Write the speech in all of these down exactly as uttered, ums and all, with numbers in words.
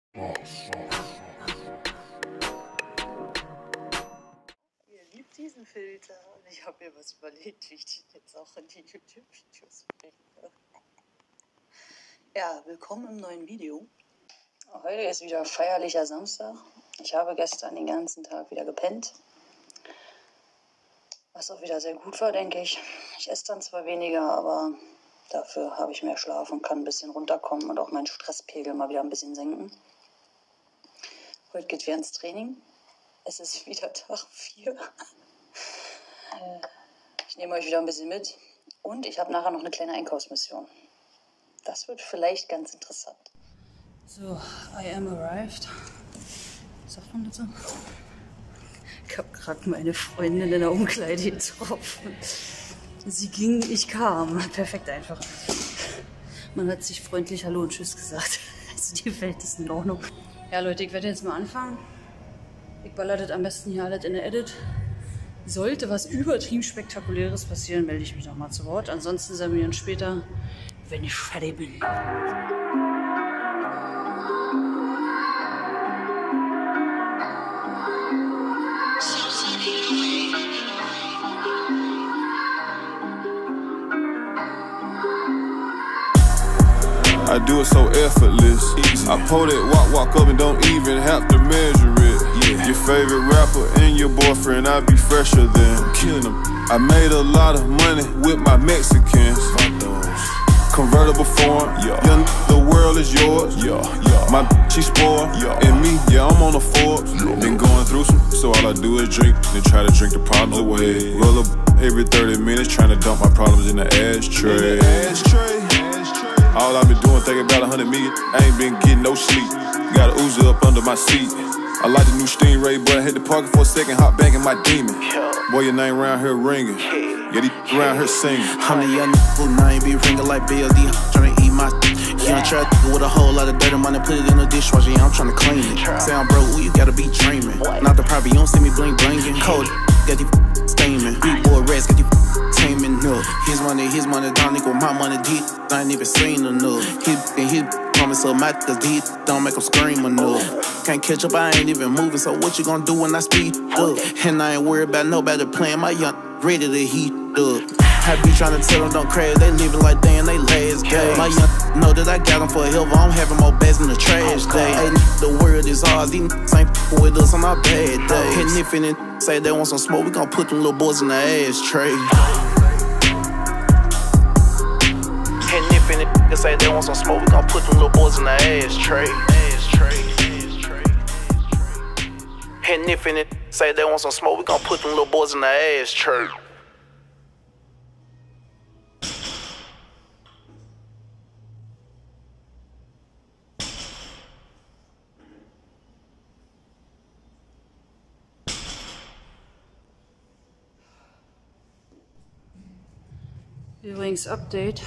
Ihr liebt diesen Filter und ich habe mir was überlegt, wie ich den jetzt auch in die YouTube-Videos bringe. Ja, willkommen im neuen Video. Heute ist wieder feierlicher Samstag. Ich habe gestern den ganzen Tag wieder gepennt. Was auch wieder sehr gut war, denke ich. Ich esse dann zwar weniger, aber dafür habe ich mehr Schlaf und kann ein bisschen runterkommen und auch meinen Stresspegel mal wieder ein bisschen senken. Heute geht wieder ins Training. Es ist wieder Tag vier. Ich nehme euch wieder ein bisschen mit. Und ich habe nachher noch eine kleine Einkaufsmission. Das wird vielleicht ganz interessant. So, I am arrived. Sagt man das so? Ich habe gerade meine Freundin in der Umkleide getroffen. Sie ging, ich kam. Perfekt einfach. Man hat sich freundlich Hallo und Tschüss gesagt. Also die Welt ist in Ordnung. Ja Leute, ich werde jetzt mal anfangen. Ich baller das am besten hier alles in der Edit. Sollte was übertrieben Spektakuläres passieren, melde ich mich nochmal zu Wort. Ansonsten sehen wir uns später, wenn ich fertig bin. I do it so effortless. I pull that walk, walk up and don't even have to measure it. Yeah. Your favorite rapper and your boyfriend, I be fresher than killing them. I made a lot of money with my Mexicans. Convertible foreign, yeah. Young, the world is yours. Yeah, yeah. My she spoiled, yeah. And me, yeah, I'm on the Forbes. Yeah. Been going through some, so all I do is drink, then try to drink the problems away. Roll up every thirty minutes, trying to dump my problems in the ashtray. In the ashtray. All I've been doing, thinking about a hundred million. I ain't been getting no sleep. Got a Uzi up under my seat. I like the new Stingray, but I hit the park for a second, hop back in my demon. Boy, your name around here ringing. Yeah, these around here singing. I'm the young who name be ringing like B L D. Tryna eat my. Yeah, I'm trying with a whole lot of dirty money, put it in the dishwasher. Yeah, I'm tryna clean it. Sound bro, ooh, you gotta be dreaming. Not the property, you don't see me bling blinging. Cold, got these steaming. Big boy rats, got these taming up. His money, his money, don't equal my money. Deep, I ain't even seen enough. He and he promise up my cause deep, don't make him scream enough. Can't catch up, I ain't even moving. So what you gonna do when I speed up? And I ain't worried about nobody playing my young, ready to heat up. I be trying to tell them don't crash, they living like they in they last day. My young know that I got them for help, I'm having more bags in the trash day. Hey, the world is ours, these ain't f***ing with us on our bad days. And if any say they want some smoke, we gon' put them little boys in the ashtray. And if any niggas say they want some smoke, we gon' put them little boys in the ashtray. Ashtray, ashtray, ashtray. And if any say they want some smoke, we gon' put them little boys in the ashtray. Übrigens Update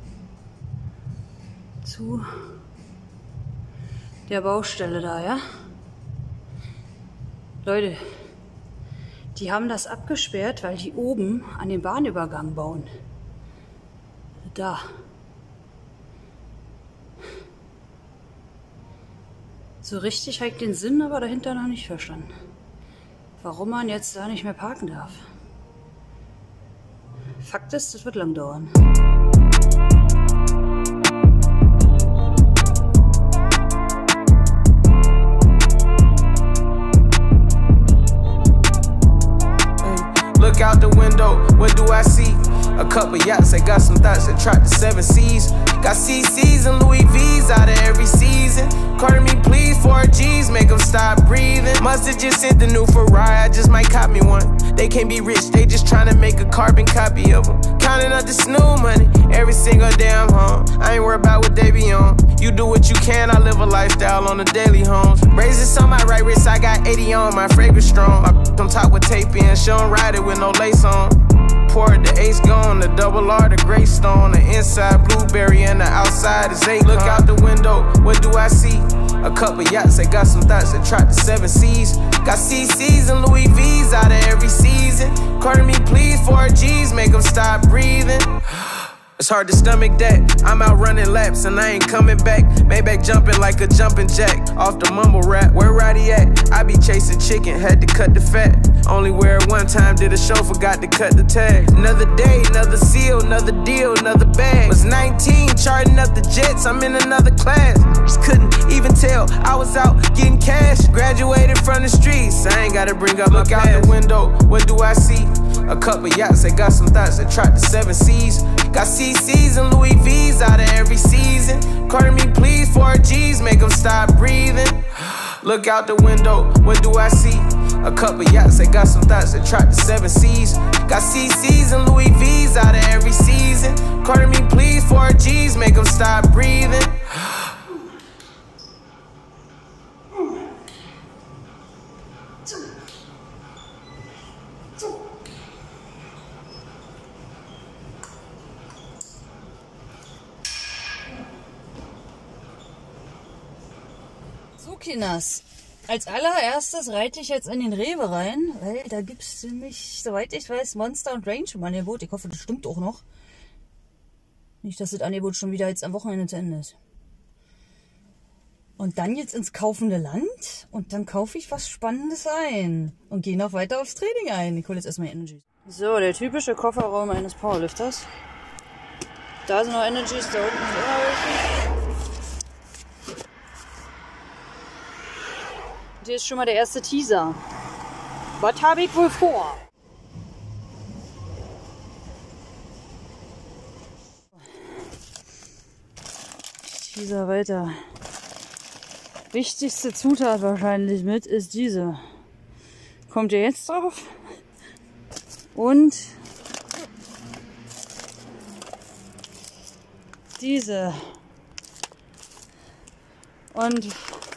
zu der Baustelle da, ja? Leute, die haben das abgesperrt, weil die oben an den Bahnübergang bauen. Da. So richtig habe ich den Sinn aber dahinter noch nicht verstanden. Warum man jetzt da nicht mehr parken darf. Fakt ist, das wird lang dauern. Look out the window, what do I see? A couple yachts, I got some thoughts that track the seven seas. Got C Cs and Louis V's out of every season. Carter me please, four G's, make them stop breathing. Must've just sent the new Ferrari, I just might cop me one. They can't be rich, they just tryna make a carbon copy of them. Counting up the snoo money, every single damn home. I ain't worried about what they be on. You do what you can, I live a lifestyle on the daily homes. Braces on my right wrist, I got eighty on, my fragrance strong. My on top with tape in, she don't ride it with no lace on. Poured the ace gone, the double R, the gray stone. The inside blueberry and the outside is eight. Look out the window, what do I see? A couple yachts, they got some thoughts that track the seven seas. Got C Cs and Louis V's out of every season. Carter me please, four G's, make them stop breathing. It's hard to stomach that. I'm out running laps and I ain't coming back. Maybach jumping like a jumping jack. Off the mumble rap, where Roddy at? I be chasing chicken, had to cut the fat. Only wear it one time, did a show, forgot to cut the tag. Another day, another seal, another deal, another bag. Was nineteen, charting up the jets, I'm in another class. Just couldn't even tell, I was out getting cash. Graduated from the streets, I ain't gotta bring up my past. Look out the window, what do I see? A couple yachts, I got some thoughts that tried the seven seas. Got C C's and Louis V's out of every season. Carter me please, four G's, make them stop breathing. Look out the window, what do I see? A couple yachts, I got some thoughts that tried the seven seas. Got C C's and Louis V's out of every season. Carter me please, four G's, make them stop breathing. Kinders, als allererstes reite ich jetzt in den Rewe rein, weil da gibt es nämlich, soweit ich weiß, Monster und Range im Angebot. Ich hoffe, das stimmt auch noch. Nicht, dass das Angebot schon wieder jetzt am Wochenende zu Ende ist. Und dann jetzt ins kaufende Land und dann kaufe ich was Spannendes ein und gehe noch weiter aufs Training ein. Ich hole jetzt erstmal Energies. So, der typische Kofferraum eines Powerlifters. Da sind noch Energies, da unten sind immer welche. Hier ist schon mal der erste Teaser. Was habe ich wohl vor? Teaser weiter. Wichtigste Zutat wahrscheinlich mit ist diese. Kommt ihr jetzt drauf? Und diese. Und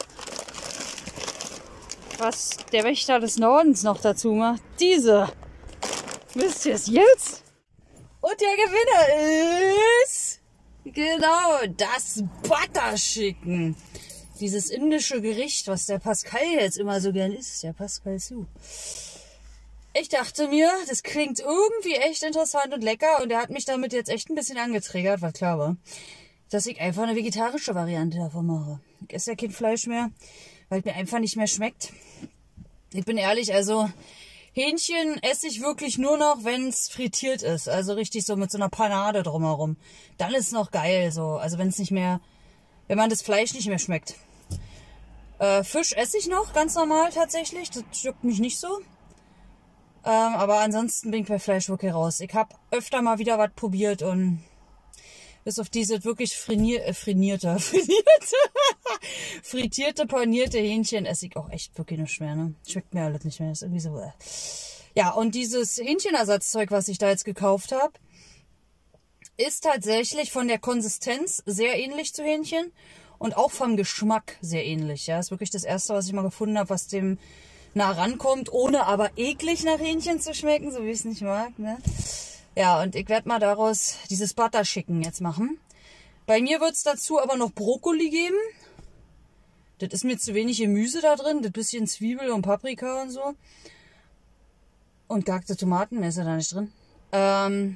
was der Wächter des Nordens noch dazu macht, diese. Wisst ihr es jetzt? Und der Gewinner ist genau das Butter Chicken. Dieses indische Gericht, was der Pascal jetzt immer so gern isst, der Pascal Su. Ich dachte mir, das klingt irgendwie echt interessant und lecker und er hat mich damit jetzt echt ein bisschen angetriggert, was klar war, dass ich einfach eine vegetarische Variante davon mache. Ich esse ja kein Fleisch mehr, weil es mir einfach nicht mehr schmeckt. Ich bin ehrlich, also Hähnchen esse ich wirklich nur noch, wenn es frittiert ist. Also richtig so mit so einer Panade drumherum. Dann ist es noch geil so. Also wenn es nicht mehr, wenn man das Fleisch nicht mehr schmeckt. Äh, Fisch esse ich noch, ganz normal tatsächlich. Das juckt mich nicht so. Ähm, aber ansonsten bin ich bei Fleisch wirklich raus. Ich habe öfter mal wieder was probiert und bis auf diese wirklich frinier, äh, frinierte, frinierte, frittierte, panierte Hähnchen esse ich auch echt wirklich nicht mehr, ne? Schmeckt mir alles nicht mehr, ist irgendwie so, äh. Ja, und dieses Hähnchenersatzzeug, was ich da jetzt gekauft habe, ist tatsächlich von der Konsistenz sehr ähnlich zu Hähnchen und auch vom Geschmack sehr ähnlich, ja? Ist wirklich das erste, was ich mal gefunden habe, was dem nah rankommt, ohne aber eklig nach Hähnchen zu schmecken, so wie ich es nicht mag, ne? Ja, und ich werde mal daraus dieses Butter Chicken jetzt machen. Bei mir wird es dazu aber noch Brokkoli geben. Das ist mir zu wenig Gemüse da drin. Das bisschen Zwiebel und Paprika und so. Und gehackte Tomaten, mehr ist ja da nicht drin. Ähm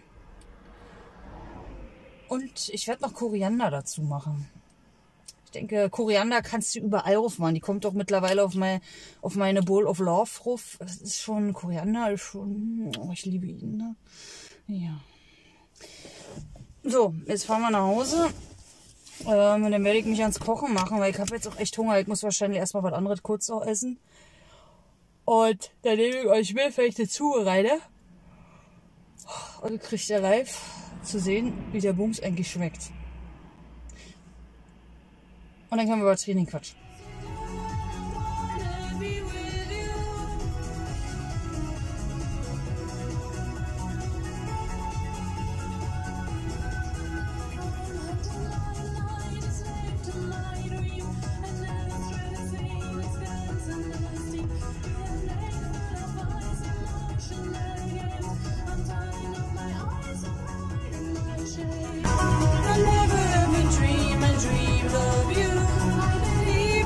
und ich werde noch Koriander dazu machen. Ich denke, Koriander kannst du überall drauf machen. Die kommt doch mittlerweile auf, mein, auf meine Bowl of Love drauf. Das ist schon Koriander, ist schon, oh, ich liebe ihn, ne? Ja. So, jetzt fahren wir nach Hause. Ähm, und dann werde ich mich ans Kochen machen, weil ich habe jetzt auch echt Hunger. Ich muss wahrscheinlich erstmal was anderes kurz noch essen. Und dann nehme ich euch mit, wenn ich dazu reine. Und ihr kriegt ja live zu sehen, wie der Bums eigentlich schmeckt. Und dann können wir über Training quatschen. I never ever dream and dreamed of you. I believe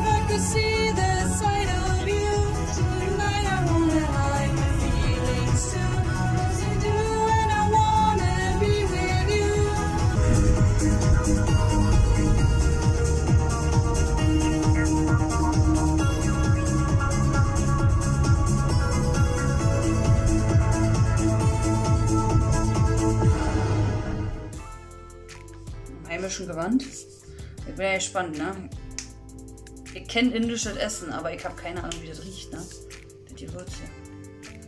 gespannt. Ich bin ja gespannt, ne? Ich kenne indisches Essen, aber ich habe keine Ahnung, wie das riecht, ne? Das Gewürz hier.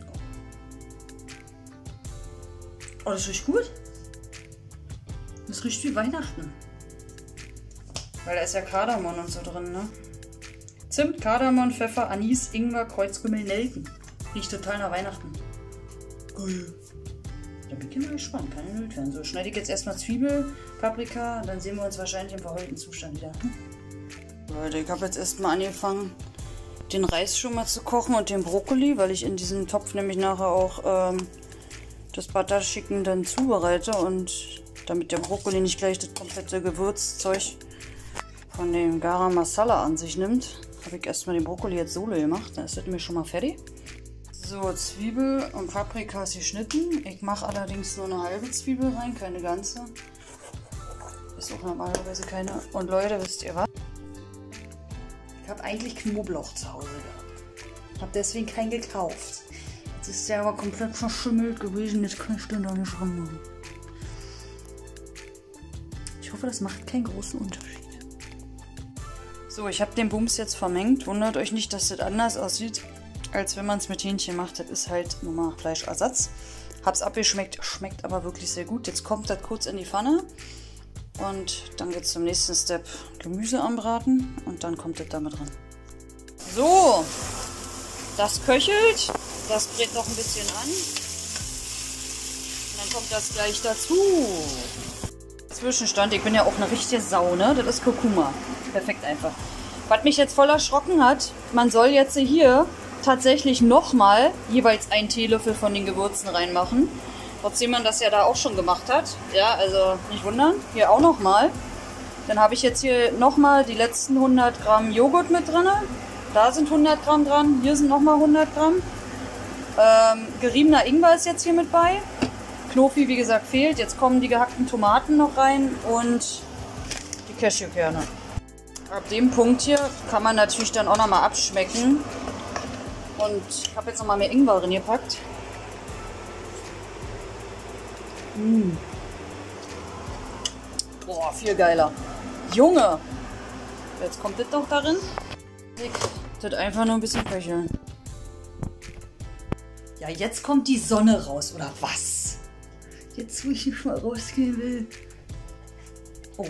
Oh, das riecht gut. Das riecht wie Weihnachten. Weil da ist ja Kardamom und so drin, ne? Zimt, Kardamom, Pfeffer, Anis, Ingwer, Kreuzkümmel, Nelken. Riecht total nach Weihnachten. Geil. Da bin ich mal gespannt, kann ja nicht werden. So, schneide ich jetzt erstmal Zwiebel, Paprika, dann sehen wir uns wahrscheinlich im verheulten Zustand wieder. Hm? Leute, ich habe jetzt erstmal angefangen, den Reis schon mal zu kochen und den Brokkoli, weil ich in diesem Topf nämlich nachher auch ähm, das Butter Chicken dann zubereite und damit der Brokkoli nicht gleich das komplette Gewürzzeug von dem Garam Masala an sich nimmt, habe ich erstmal den Brokkoli jetzt solo gemacht. Dann ist das nämlich schon mal fertig. So, Zwiebel und Paprika ist geschnitten. Ich mache allerdings nur eine halbe Zwiebel rein, keine ganze. Ist auch normalerweise keine. Und Leute, wisst ihr was? Ich habe eigentlich Knoblauch zu Hause gehabt. Habe deswegen keinen gekauft. Jetzt ist der aber komplett verschimmelt gewesen. Jetzt kann ich den da nicht ranmachen. Ich hoffe, das macht keinen großen Unterschied. So, ich habe den Bums jetzt vermengt. Wundert euch nicht, dass das anders aussieht, als wenn man es mit Hähnchen macht. Das ist halt nur mal Fleischersatz. Hab's abgeschmeckt, schmeckt aber wirklich sehr gut. Jetzt kommt das kurz in die Pfanne. Und dann geht es zum nächsten Step. Gemüse anbraten und dann kommt das damit dran. So, das köchelt. Das brät noch ein bisschen an. Und dann kommt das gleich dazu. Zwischenstand, ich bin ja auch eine richtige Sau, ne? Das ist Kurkuma. Perfekt einfach. Was mich jetzt voll erschrocken hat, man soll jetzt hier tatsächlich nochmal jeweils einen Teelöffel von den Gewürzen reinmachen. Trotzdem man das ja da auch schon gemacht hat. Ja, also nicht wundern. Hier auch nochmal. Dann habe ich jetzt hier nochmal die letzten hundert Gramm Joghurt mit drin. Da sind hundert Gramm dran. Hier sind nochmal hundert Gramm. Ähm, geriebener Ingwer ist jetzt hier mit bei. Knofi, wie gesagt, fehlt. Jetzt kommen die gehackten Tomaten noch rein und die Cashewkerne. Ab dem Punkt hier kann man natürlich dann auch nochmal abschmecken. Und ich habe jetzt nochmal mehr Ingwer drin gepackt. Mmh. Boah, viel geiler. Junge! Jetzt kommt das doch darin. Das einfach nur ein bisschen köcheln. Ja, jetzt kommt die Sonne raus, oder was? Jetzt, wo ich nicht mal rausgehen will. Oh.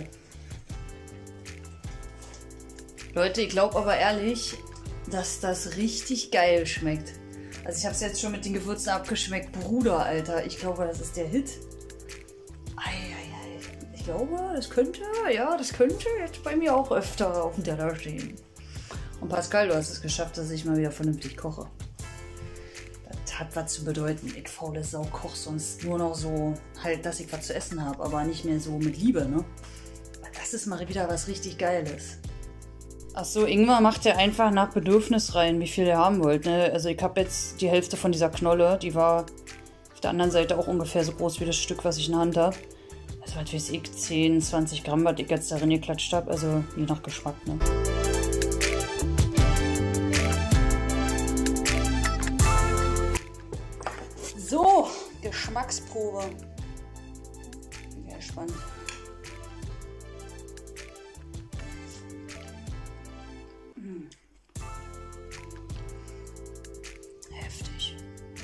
Leute, ich glaube aber ehrlich, dass das richtig geil schmeckt. Also ich habe es jetzt schon mit den Gewürzen abgeschmeckt. Bruder, Alter, ich glaube, das ist der Hit. Eieiei. Ich glaube, das könnte, ja, das könnte jetzt bei mir auch öfter auf dem Teller stehen. Und Pascal, du hast es geschafft, dass ich mal wieder vernünftig koche. Das hat was zu bedeuten. Ich faule Sau koche sonst nur noch so, halt, dass ich was zu essen habe, aber nicht mehr so mit Liebe, ne? Das ist mal wieder was richtig Geiles. Achso, Ingwer macht ihr einfach nach Bedürfnis rein, wie viel ihr haben wollt. Ne? Also ich habe jetzt die Hälfte von dieser Knolle, die war auf der anderen Seite auch ungefähr so groß wie das Stück, was ich in der Hand habe. Also was weiß ich, zehn, zwanzig Gramm, was ich jetzt darin geklatscht habe, also je nach Geschmack. Ne? So, Geschmacksprobe. Bin ja gespannt. Heftig.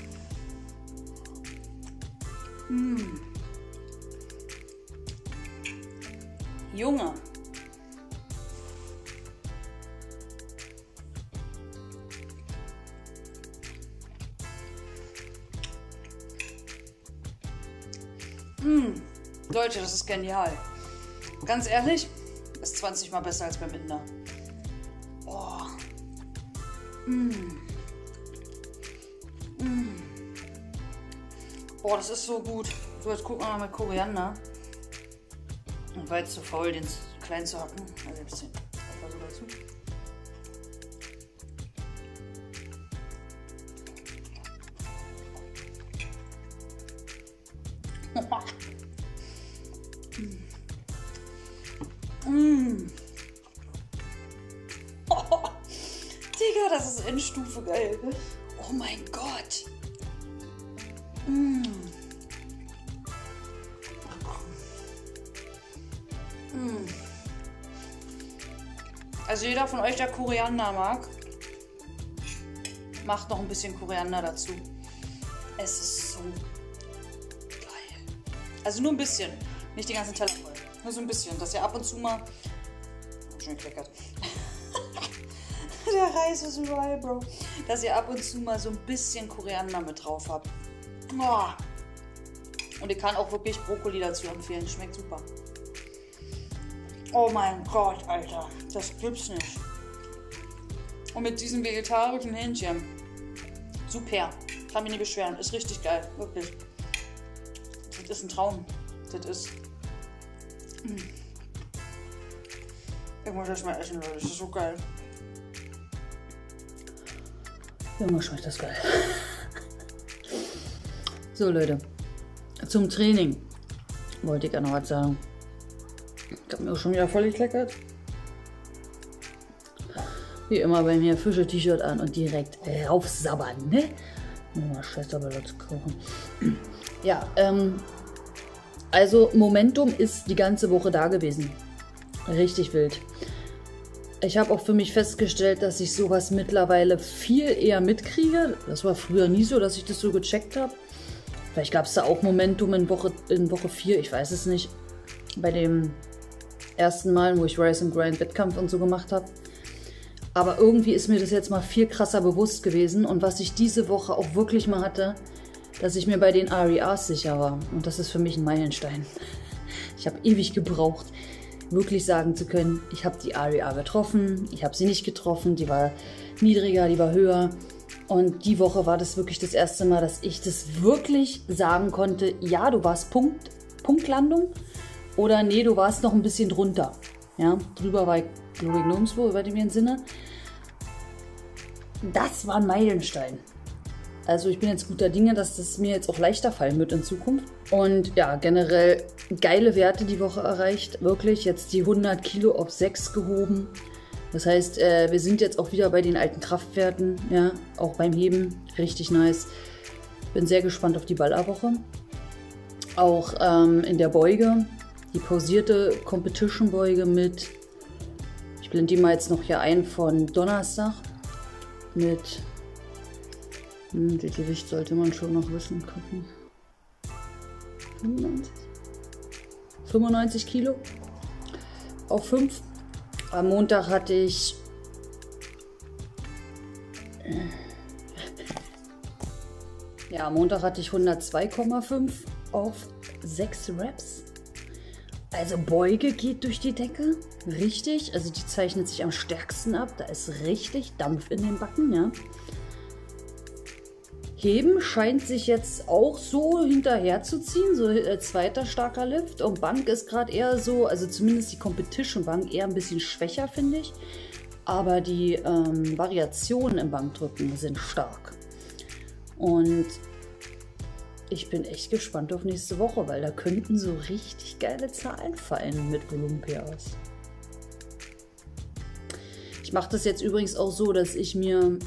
Mmh. Junge. Mmh. Leute, das ist genial. Ganz ehrlich, ist zwanzig Mal besser als beim Inder. Oh. Mmh. Mmh. Boah, das ist so gut. So, jetzt gucken wir mal mit Koriander. Und war jetzt zu faul, den klein zu hacken. Also ein bisschen einfach so dazu. Mmh. Oh, Digga, das ist Endstufe geil. Oh mein Gott. Mmh. Mmh. Also jeder von euch, der Koriander mag, macht noch ein bisschen Koriander dazu. Es ist so geil. Also nur ein bisschen, nicht den ganzen Teller voll. Nur so ein bisschen, dass ihr ab und zu mal... Oh, schön gekleckert. Der Reis ist überall, Bro. Dass ihr ab und zu mal so ein bisschen Koriander mit drauf habt. Oh. Und ich kann auch wirklich Brokkoli dazu empfehlen. Schmeckt super. Oh mein Gott, Alter. Das gibt's nicht. Und mit diesem vegetarischen Hähnchen. Super. Kann mich nicht beschweren. Ist richtig geil. Wirklich. Das ist ein Traum. Das ist... Ich muss das mal essen, Leute. Das ist so geil. Junge, schmeckt das geil. So, Leute. Zum Training wollte ich ja noch was sagen. Ich habe mir auch schon wieder voll gekleckert. Wie immer bei mir Fische-T-Shirt an und direkt raufsabbern, ne? Mal scheiße, aber zu kochen. Ja, ähm, also Momentum ist die ganze Woche da gewesen. Richtig wild. Ich habe auch für mich festgestellt, dass ich sowas mittlerweile viel eher mitkriege. Das war früher nie so, dass ich das so gecheckt habe. Vielleicht gab es da auch Momentum in Woche, in Woche vier, ich weiß es nicht. Bei dem ersten Mal, wo ich Rise and Grind Wettkampf und so gemacht habe. Aber irgendwie ist mir das jetzt mal viel krasser bewusst gewesen. Und was ich diese Woche auch wirklich mal hatte, dass ich mir bei den R E As sicher war. Und das ist für mich ein Meilenstein. Ich habe ewig gebraucht, wirklich sagen zu können, ich habe die R E A getroffen, ich habe sie nicht getroffen, die war niedriger, die war höher. Und die Woche war das wirklich das erste Mal, dass ich das wirklich sagen konnte, ja, du warst Punkt, Punktlandung oder nee, du warst noch ein bisschen drunter. Ja, drüber war ich, glaube ich, nirgendwo, über dem Sinne. Das war ein Meilenstein. Also ich bin jetzt guter Dinge, dass das mir jetzt auch leichter fallen wird in Zukunft. Und ja, generell geile Werte die Woche erreicht. Wirklich jetzt die hundert Kilo auf sechs gehoben. Das heißt, äh, wir sind jetzt auch wieder bei den alten Kraftwerten, ja, auch beim Heben. Richtig nice. Bin sehr gespannt auf die Ballerwoche. Auch ähm, in der Beuge, die pausierte Competition-Beuge mit, ich blende die mal jetzt noch hier ein, von Donnerstag. Mit, hm, die Gewicht sollte man schon noch wissen, gucken. fünfundneunzig? fünfundneunzig Kilo auf fünf. Am Montag hatte ich ja, am Montag hatte ich hundertzwei Komma fünf auf sechs Reps. Also Beuge geht durch die Decke, richtig. Also die zeichnet sich am stärksten ab. Da ist richtig Dampf in den Backen, ja. Heben scheint sich jetzt auch so hinterher zu ziehen, so ein zweiter starker Lift. Und Bank ist gerade eher so, also zumindest die Competition Bank eher ein bisschen schwächer, finde ich. Aber die ähm, Variationen im Bankdrücken sind stark. Und ich bin echt gespannt auf nächste Woche, weil da könnten so richtig geile Zahlen fallen mit Volumpias. Ich mache das jetzt übrigens auch so, dass ich mir,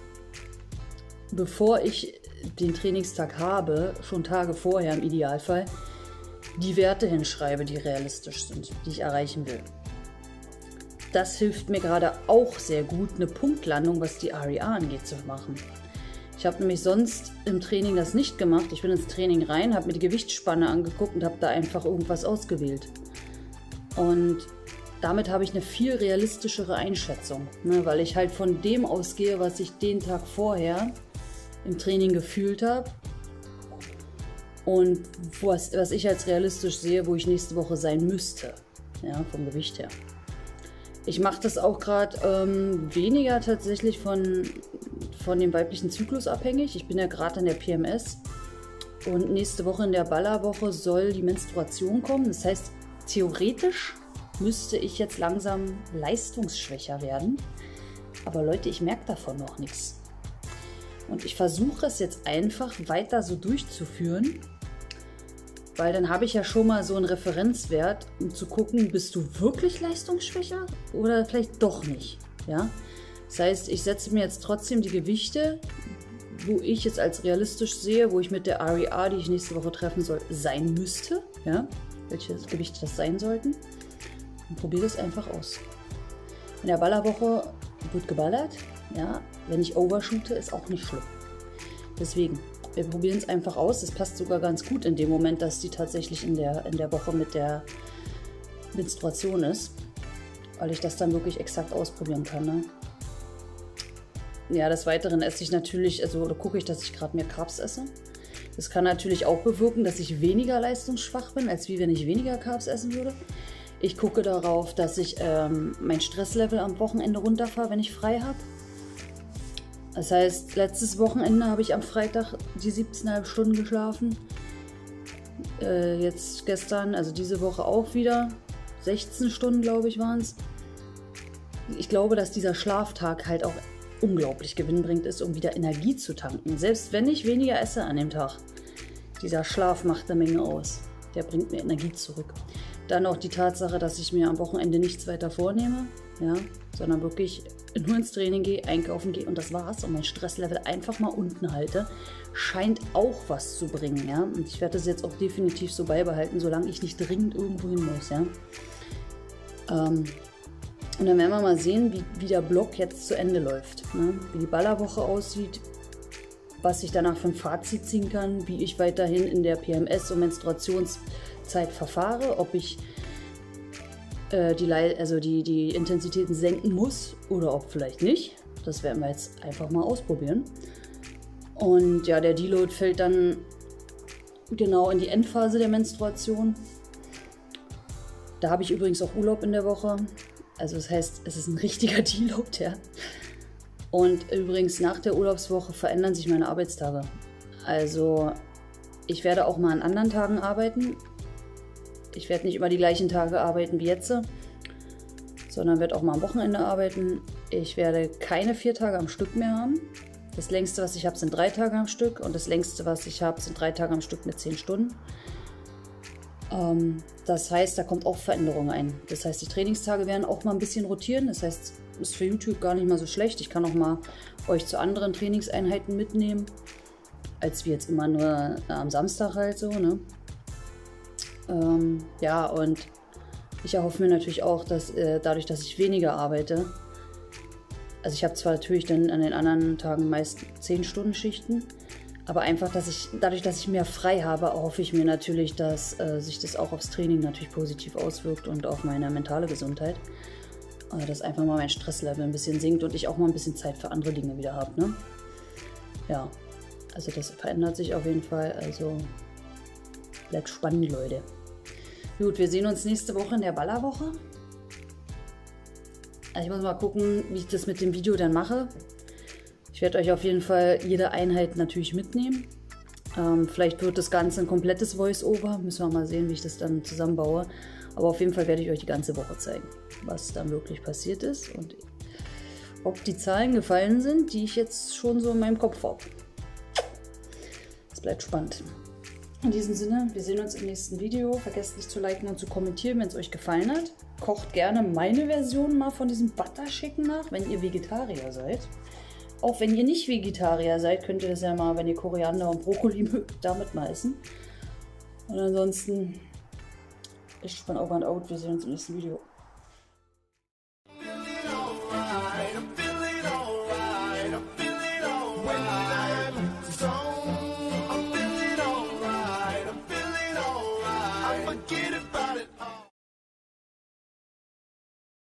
bevor ich den Trainingstag habe, schon Tage vorher im Idealfall, die Werte hinschreibe, die realistisch sind, die ich erreichen will. Das hilft mir gerade auch sehr gut, eine Punktlandung, was die R E A angeht, zu machen. Ich habe nämlich sonst im Training das nicht gemacht. Ich bin ins Training rein, habe mir die Gewichtsspanne angeguckt und habe da einfach irgendwas ausgewählt. Und damit habe ich eine viel realistischere Einschätzung, ne, weil ich halt von dem ausgehe, was ich den Tag vorher im Training gefühlt habe und was, was ich als realistisch sehe, wo ich nächste Woche sein müsste, ja, vom Gewicht her. Ich mache das auch gerade ähm, weniger tatsächlich von, von dem weiblichen Zyklus abhängig. Ich bin ja gerade in der P M S und nächste Woche in der Ballerwoche soll die Menstruation kommen. Das heißt, theoretisch müsste ich jetzt langsam leistungsschwächer werden. Aber Leute, ich merke davon noch nichts. Und ich versuche es jetzt einfach weiter so durchzuführen, weil dann habe ich ja schon mal so einen Referenzwert, um zu gucken, bist du wirklich leistungsschwächer oder vielleicht doch nicht. Ja? Das heißt, ich setze mir jetzt trotzdem die Gewichte, wo ich es als realistisch sehe, wo ich mit der R E A, die ich nächste Woche treffen soll, sein müsste. Ja? Welche Gewichte das sein sollten. Und probiere das einfach aus. In der Ballerwoche wird geballert. Ja, wenn ich overshoote, ist auch nicht schlimm. Deswegen, wir probieren es einfach aus. Das passt sogar ganz gut in dem Moment, dass die tatsächlich in der, in der Woche mit der Menstruation ist. Weil ich das dann wirklich exakt ausprobieren kann. Ne? Ja, des Weiteren esse ich natürlich, also oder gucke ich, dass ich gerade mehr Carbs esse. Das kann natürlich auch bewirken, dass ich weniger leistungsschwach bin, als wie wenn ich weniger Carbs essen würde. Ich gucke darauf, dass ich ähm, mein Stresslevel am Wochenende runterfahre, wenn ich frei habe. Das heißt, letztes Wochenende habe ich am Freitag die siebzehn Komma fünf Stunden geschlafen. Äh, jetzt gestern, also diese Woche auch wieder. sechzehn Stunden, glaube ich, waren es. Ich glaube, dass dieser Schlaftag halt auch unglaublich gewinnbringend ist, um wieder Energie zu tanken. Selbst wenn ich weniger esse an dem Tag. Dieser Schlaf macht eine Menge aus. Der bringt mir Energie zurück. Dann auch die Tatsache, dass ich mir am Wochenende nichts weiter vornehme, ja, sondern wirklich nur ins Training gehe, einkaufen gehe und das war's. Und mein Stresslevel einfach mal unten halte, scheint auch was zu bringen. Ja? Und ich werde das jetzt auch definitiv so beibehalten, solange ich nicht dringend irgendwo hin muss. Ja? Ähm, und dann werden wir mal sehen, wie, wie der Block jetzt zu Ende läuft. Ne? Wie die Ballerwoche aussieht, was ich danach für ein Fazit ziehen kann, wie ich weiterhin in der P M S- und Menstruationszeit verfahre, ob ich äh, die, also die, die Intensitäten senken muss oder ob vielleicht nicht. Das werden wir jetzt einfach mal ausprobieren. Und ja, der Deload fällt dann genau in die Endphase der Menstruation. Da habe ich übrigens auch Urlaub in der Woche. Also das heißt, es ist ein richtiger Deload, ja. Und übrigens nach der Urlaubswoche verändern sich meine Arbeitstage. Also ich werde auch mal an anderen Tagen arbeiten. Ich werde nicht immer die gleichen Tage arbeiten wie jetzt, sondern werde auch mal am Wochenende arbeiten. Ich werde keine vier Tage am Stück mehr haben. Das längste, was ich habe, sind drei Tage am Stück und das längste, was ich habe, sind drei Tage am Stück mit zehn Stunden. Ähm, das heißt, da kommt auch Veränderung ein. Das heißt, die Trainingstage werden auch mal ein bisschen rotieren. Das heißt, ist für YouTube gar nicht mal so schlecht. Ich kann auch mal euch zu anderen Trainingseinheiten mitnehmen, als wie jetzt immer nur am Samstag halt so, ne? Ähm, ja, und ich erhoffe mir natürlich auch, dass äh, dadurch, dass ich weniger arbeite, also ich habe zwar natürlich dann an den anderen Tagen meist zehn Stunden Schichten, aber einfach, dass ich dadurch, dass ich mehr frei habe, erhoffe ich mir natürlich, dass äh, sich das auch aufs Training natürlich positiv auswirkt und auf meine mentale Gesundheit. Also dass einfach mal mein Stresslevel ein bisschen sinkt und ich auch mal ein bisschen Zeit für andere Dinge wieder habe, ne? Ja, also das verändert sich auf jeden Fall, also bleibt spannend, Leute. Gut, wir sehen uns nächste Woche in der Ballerwoche. Ich muss mal gucken, wie ich das mit dem Video dann mache. Ich werde euch auf jeden Fall jede Einheit natürlich mitnehmen. Ähm, vielleicht wird das Ganze ein komplettes Voice-Over. Müssen wir mal sehen, wie ich das dann zusammenbaue. Aber auf jeden Fall werde ich euch die ganze Woche zeigen, was dann wirklich passiert ist und ob die Zahlen gefallen sind, die ich jetzt schon so in meinem Kopf habe. Es bleibt spannend. In diesem Sinne, wir sehen uns im nächsten Video. Vergesst nicht zu liken und zu kommentieren, wenn es euch gefallen hat. Kocht gerne meine Version mal von diesem Butterschicken nach, wenn ihr Vegetarier seid. Auch wenn ihr nicht Vegetarier seid, könnt ihr das ja mal, wenn ihr Koriander und Brokkoli mögt, damit mal essen. Und ansonsten, ich bin over and out. Wir sehen uns im nächsten Video.